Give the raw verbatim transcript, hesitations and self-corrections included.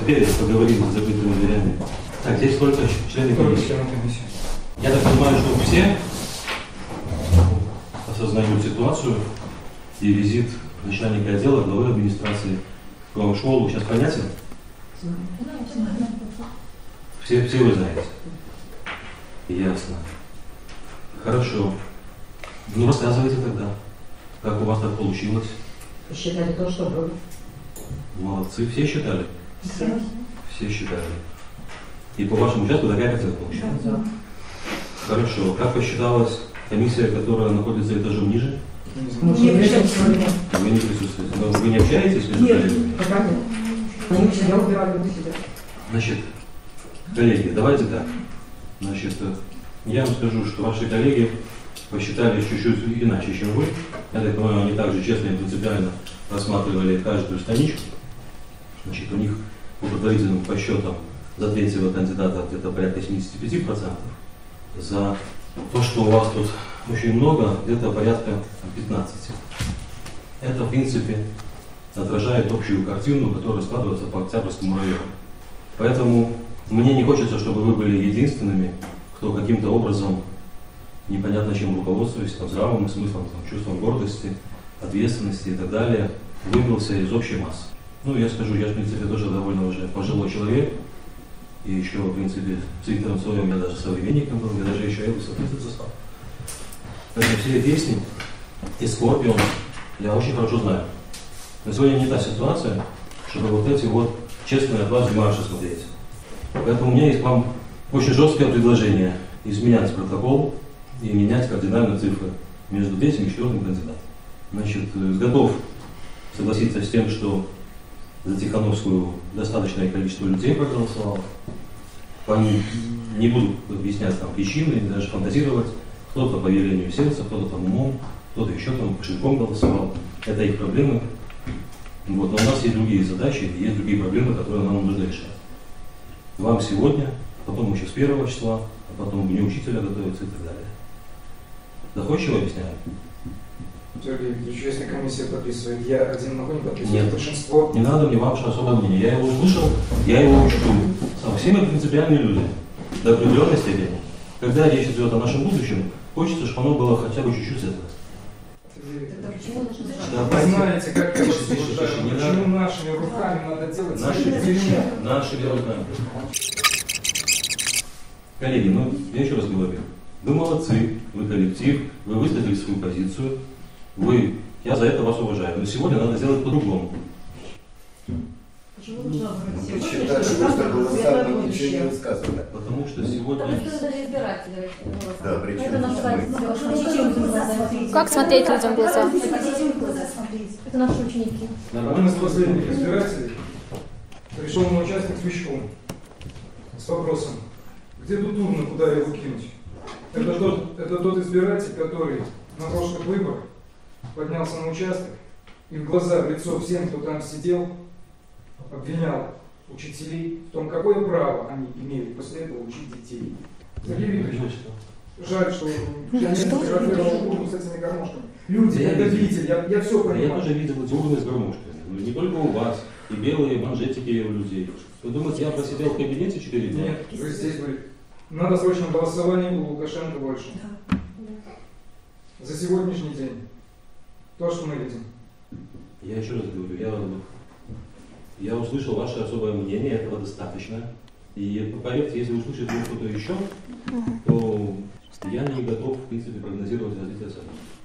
теперь поговорим с закрытыми дверями. Так, здесь только члены комиссии. Я так понимаю, что все осознают ситуацию, и визит начальника отдела, главы администрации к вам в школу сейчас понятен? Все, все вы знаете. Ясно. Хорошо. Ну, рассказывайте тогда, как у вас так получилось. Считали то, что было. Молодцы. Все считали? Все. Все считали. И по вашему участку такая картина получилась? Да. Хорошо. Как посчиталась комиссия, которая находится этажом ниже? Мы не присутствуем. Вы не присутствуете. Но вы не общаетесь между Нет, коллегами? пока нет. Они всегда убирали у себя. Значит, коллеги, давайте так. Значит, я вам скажу, что ваши коллеги посчитали чуть-чуть иначе, чем вы. Я так понимаю, они также честно и принципиально рассматривали каждую страничку. Значит, у них по предварительным подсчетам за третьего кандидата где-то порядка семьдесят пять процентов. За то, что у вас тут очень много, где-то порядка пятнадцать процентов. Это, в принципе, отражает общую картину, которая складывается по Октябрьскому району. Поэтому мне не хочется, чтобы вы были единственными, кто каким-то образом, непонятно чем руководствуясь, там, здравым смыслом, там, чувством гордости, ответственности и так далее, выбрался из общей массы. Ну, я скажу, я, в принципе, тоже довольно уже пожилой человек, и еще, в принципе, с Виктором Цоем я даже современником был, я даже еще Элвиса Пресли застал. Поэтому все песни и Скорпион я очень хорошо знаю. Но сегодня не та ситуация, чтобы вот эти вот честные от вас демарши смотреть. Поэтому у меня есть к вам очень жесткое предложение изменять протокол и менять кардинально цифры между третьим и четвертым кандидатом. Значит, готов согласиться с тем, что за Тихановскую достаточное количество людей проголосовало. Не буду объяснять там причины, даже фантазировать. Кто-то по велению сердца, кто-то там умом, кто-то еще там кошельком голосовал. Это их проблемы. Вот. Но у нас есть другие задачи, есть другие проблемы, которые нам нужно решать. Вам сегодня, потом еще с первого числа, а потом к дню учителя готовиться и так далее. Доходчиво объясняю? Сергей Викторович, если комиссия подписывает, я один могу не подписывать? Нет. Большинство. Не надо мне ваше особое мнение. Я его услышал, я его учту. Все мы принципиальные люди до определенной степени. Когда речь идет о нашем будущем, хочется, чтобы оно было хотя бы чуть-чуть это. Вы знаете, как я вас Тише, тише, слушаю, тише, не почему надо. нашими руками надо делать Нашими, дерьмо? нашими руками. Коллеги, ну, я еще раз говорю. Вы молодцы, вы коллектив, вы высказали свою позицию. Вы, я за это вас уважаю. Но сегодня надо сделать по-другому. Почему нужно выбрать Вы сегодня, считаете, чтобы просто завтра было голоса светлое нам ничего не будущее? высказывали. Потому что сегодня... Потому что даже избиратели. Да, причем Это наш мы. Как смотреть людям в глаза? Это наши ученики. Один из последних избирателей пришел на участок с мешком с вопросом, где тут урна, куда его кинуть? Это тот, это тот избиратель, который на прошлых выборах поднялся на участок и в глаза, в лицо всем, кто там сидел, обвинял учителей в том, какое право они имели после этого учить детей. Сергей Викторович, жаль, что я не фотографировал урну с этими гармошками. Люди, Я это видел. видели, я, я все Я понимаю. тоже видел эти урны с гармошками. Ну, не только у вас, и белые манжетики у людей. Вы думаете, я просидел в кабинете четыре дня? Нет, вы здесь говорите, надо срочно голосование у Лукашенко больше. За сегодняшний день. То, что мы видим. Я еще раз говорю, я, я услышал ваше особое мнение, этого достаточно. И поверьте, если услышите кто-то еще, то я не готов, в принципе, прогнозировать развитие событий.